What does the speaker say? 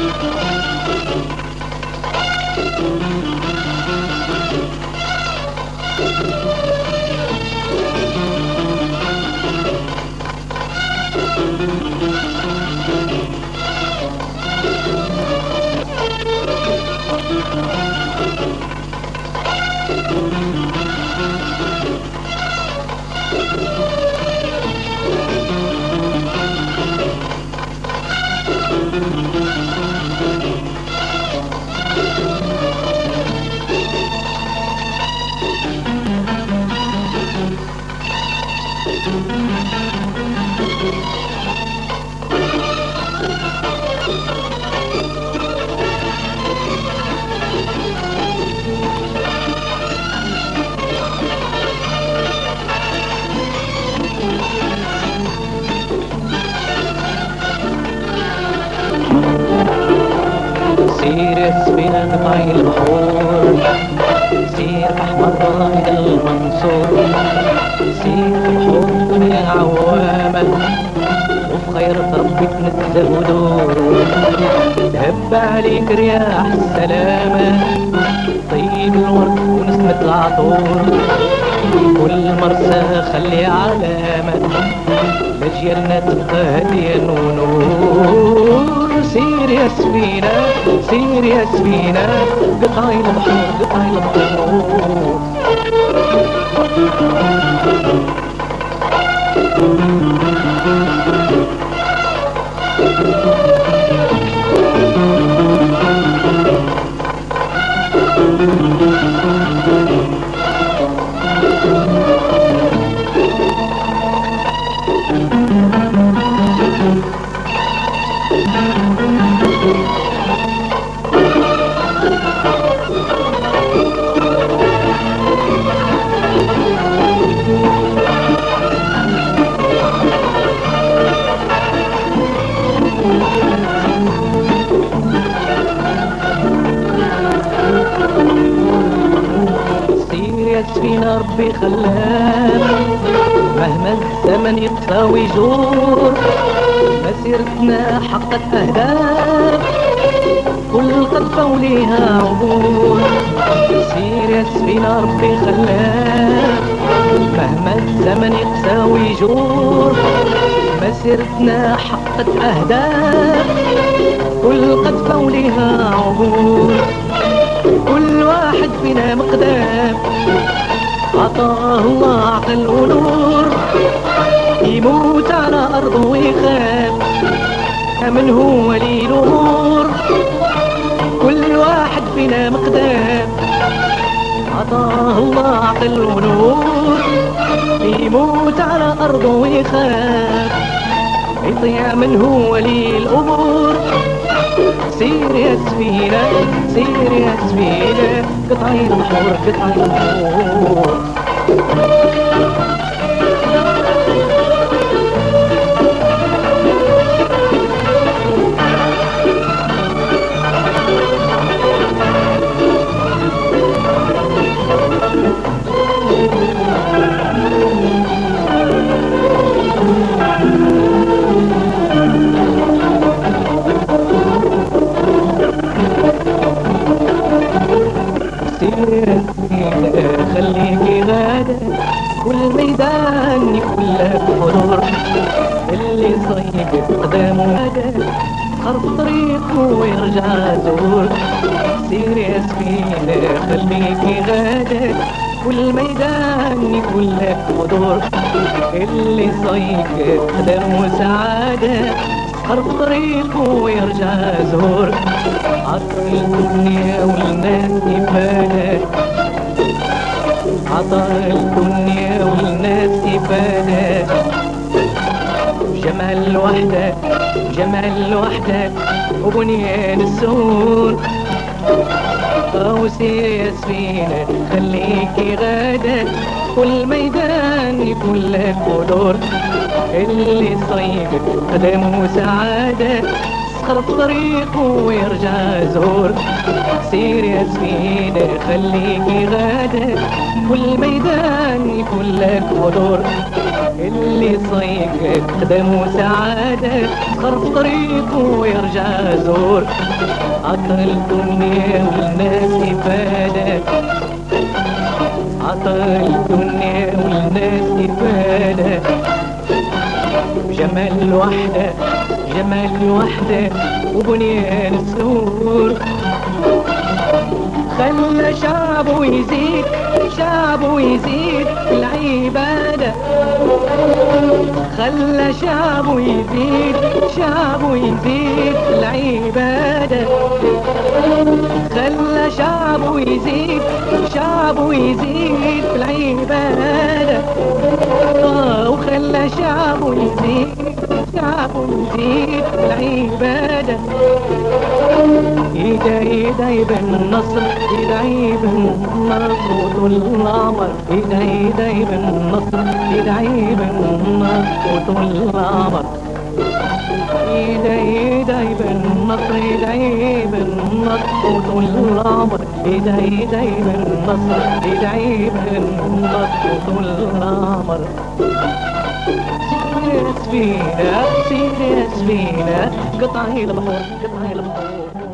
سير يا سفينة قطعي البحور، سير أحمر رائد المنصور، سير في بحور الدنيا عوامة وفي خيرة ربك نتزودور. تهب عليك رياح السلامة، طيب الورد ونسمة العطور، كل مرسى خلي علامة لأجيالنا تبقى هادية ونور. سير يا سفينة سير يا سفينة قطعي البحور قطعي البحور. سفينة ربي خلان مهما الزمن يقسى ويجور، مسيرتنا حققت أهداف كل قطفة وليها عبور. سير يا سفينة ربي خلان مهما الزمن يقسى ويجور، مسيرتنا حققت أهداف كل قطفة وليها عبور. كل واحد فينا مقدام عطاه الله عقل ونور، يموت على أرضه ويخاف من هو ولي الأمور. كل واحد فينا مقدام عطاه الله عقل ونور، يموت على أرضه ويخاف يطيع من هو ولي الأمور. سير يا سفينة سير يا سفينة قطعي البحور قطعي البحور. خليكي غادة والميدان كله حضور، اللي صيد قدامه غادة خرف طريقه ويرجع زور. سير يا سفينة خليكي غادة والميدان كله حضور، اللي صيد قدامه سعادة خرف طريقه ويرجع زور. عطر الدنيا والناس إفادة، عطر الدنيا والناس إفادة، جمال الوحدة جمال الوحدة وبنيان السور. وسير يا سفينة خليكي غادة والميدان كله حضور، اللي صيد قدمه سعادة يسخر في طريقه ويرجع زور. سير يا سفينة خليكي غادة، كل ميدان يكون لك ودور. اللي صيك قدم وسعادة يسخر في طريقه ويرجع زور. عطى الدنيا والناس إفادة، عطى الدنيا والناس إفادة. جمال وحدة جمال وحدة وبنيان السور. خلى شعبه يزيد شعبه يزيد في العبادة. خلى شعبه يزيد شعبه يزيد في العبادة. خلى شعبه يزيد شعبه يزيد في العبادة. وخلى شعبه يزيد شعبه يزيد في العبادة. يدعي بالنصر يدعي بالنصر وطول العمر. يدعي بالنصر يدعي بالنصر وطول العمر. يدعي بالنصر يدعي بالنصر وطول العمر. يدعي بالنصر يدعي بالنصر وطول العمر. سير يا سفينة سير يا سفينة قطعي البحور قطعي البحور.